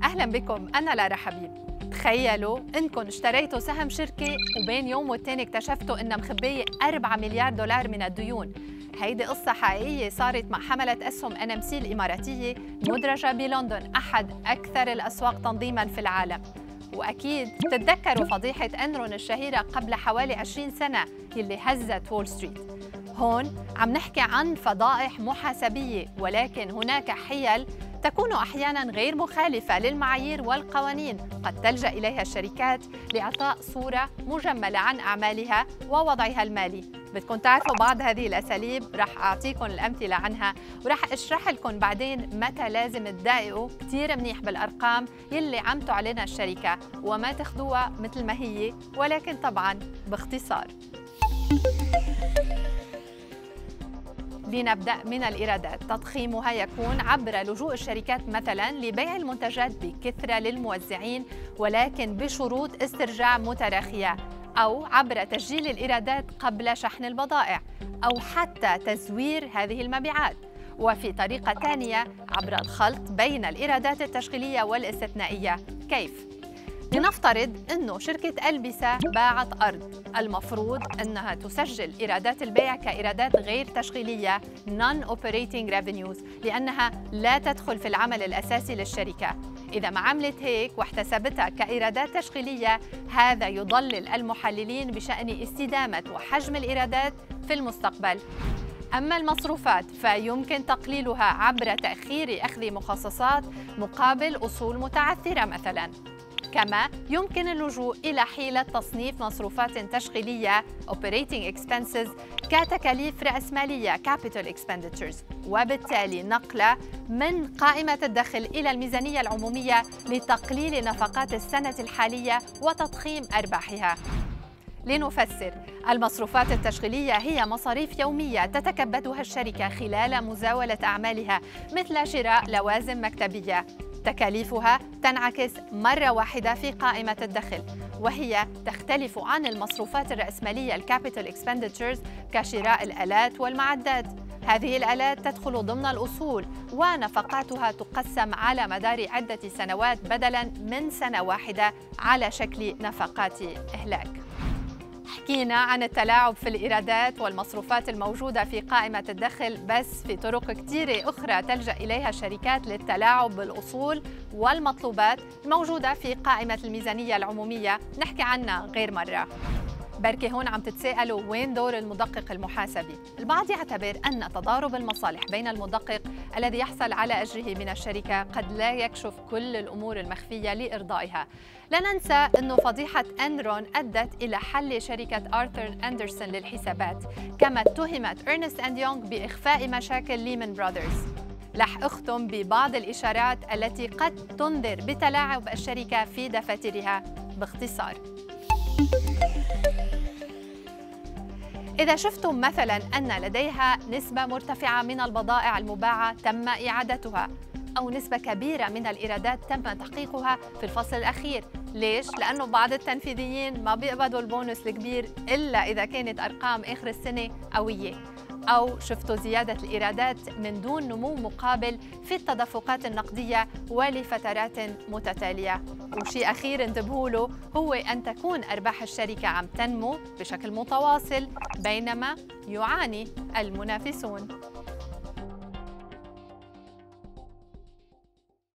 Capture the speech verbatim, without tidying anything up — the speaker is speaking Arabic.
أهلا بكم، أنا لارا حبيب. تخيلوا إنكم اشتريتوا سهم شركة وبين يوم والتاني اكتشفتوا إنها مخبية أربعة مليار دولار من الديون. هيدي قصة حقيقية صارت مع حملة أسهم إن إم سي الإماراتية مدرجة بلندن، أحد أكثر الأسواق تنظيماً في العالم. وأكيد تتذكروا فضيحة أنرون الشهيرة قبل حوالي عشرين سنة اللي هزت وول ستريت. هون عم نحكي عن فضائح محاسبية، ولكن هناك حيل تكون أحياناً غير مخالفة للمعايير والقوانين قد تلجأ إليها الشركات لإعطاء صورة مجملة عن أعمالها ووضعها المالي. بدكم تعرفوا بعض هذه الأساليب، رح أعطيكم الأمثلة عنها ورح أشرح لكم بعدين متى لازم تدققوا كتير منيح بالأرقام يلي عم تعلنها الشركة وما تاخدوها مثل ما هي، ولكن طبعاً باختصار. لنبدأ من الإيرادات. تضخيمها يكون عبر لجوء الشركات مثلاً لبيع المنتجات بكثرة للموزعين ولكن بشروط استرجاع متراخية، أو عبر تسجيل الإيرادات قبل شحن البضائع، أو حتى تزوير هذه المبيعات. وفي طريقة ثانية عبر الخلط بين الإيرادات التشغيلية والاستثنائية. كيف؟ لنفترض أنه شركة ألبسة باعت أرض، المفروض أنها تسجل إيرادات البيع كإيرادات غير تشغيلية non-operating revenues لأنها لا تدخل في العمل الأساسي للشركة. إذا ما عملت هيك واحتسبتها كإيرادات تشغيلية، هذا يضلل المحللين بشأن استدامة وحجم الإيرادات في المستقبل. أما المصروفات فيمكن تقليلها عبر تأخير أخذ مخصصات مقابل أصول متعثرة مثلاً. كما يمكن اللجوء إلى حيلة تصنيف مصروفات تشغيلية operating expenses كتكاليف رأسمالية capital expenditures، وبالتالي نقلها من قائمة الدخل إلى الميزانية العمومية لتقليل نفقات السنة الحالية وتضخيم أرباحها. لنفسر، المصروفات التشغيلية هي مصاريف يومية تتكبدها الشركة خلال مزاولة أعمالها مثل شراء لوازم مكتبية. تكاليفها تنعكس مرة واحدة في قائمة الدخل، وهي تختلف عن المصروفات الرأسمالية الكابيتال اكسبندتشرز كشراء الآلات والمعدات. هذه الآلات تدخل ضمن الأصول ونفقاتها تقسم على مدار عدة سنوات بدلاً من سنة واحدة على شكل نفقات إهلاك. حكينا عن التلاعب في الإيرادات والمصروفات الموجودة في قائمة الدخل، بس في طرق كتيرة أخرى تلجأ إليها الشركات للتلاعب بالأصول والمطلوبات الموجودة في قائمة الميزانية العمومية، نحكي عنها غير مرة. بركي هون عم تتساءلوا وين دور المدقق المحاسبي؟ البعض يعتبر أن تضارب المصالح بين المدقق الذي يحصل على أجره من الشركة قد لا يكشف كل الأمور المخفية لإرضائها. لا ننسى أنه فضيحة أنرون أدت إلى حل شركة آرثر أندرسون للحسابات، كما اتهمت إرنست أند يونغ بإخفاء مشاكل ليمان براذرز. رح أختم ببعض الإشارات التي قد تنذر بتلاعب الشركة في دفاترها باختصار. إذا شفتم مثلاً أن لديها نسبة مرتفعة من البضائع المباعة تم إعادتها، أو نسبة كبيرة من الإيرادات تم تحقيقها في الفصل الأخير. ليش؟ لأنه بعض التنفيذيين ما بيقبضوا البونus الكبير إلا إذا كانت أرقام آخر السنة قوية. أو شفتوا زيادة الإيرادات من دون نمو مقابل في التدفقات النقدية ولفترات متتالية. وشيء أخير انتبهوا له هو أن تكون أرباح الشركة عم تنمو بشكل متواصل بينما يعاني المنافسون.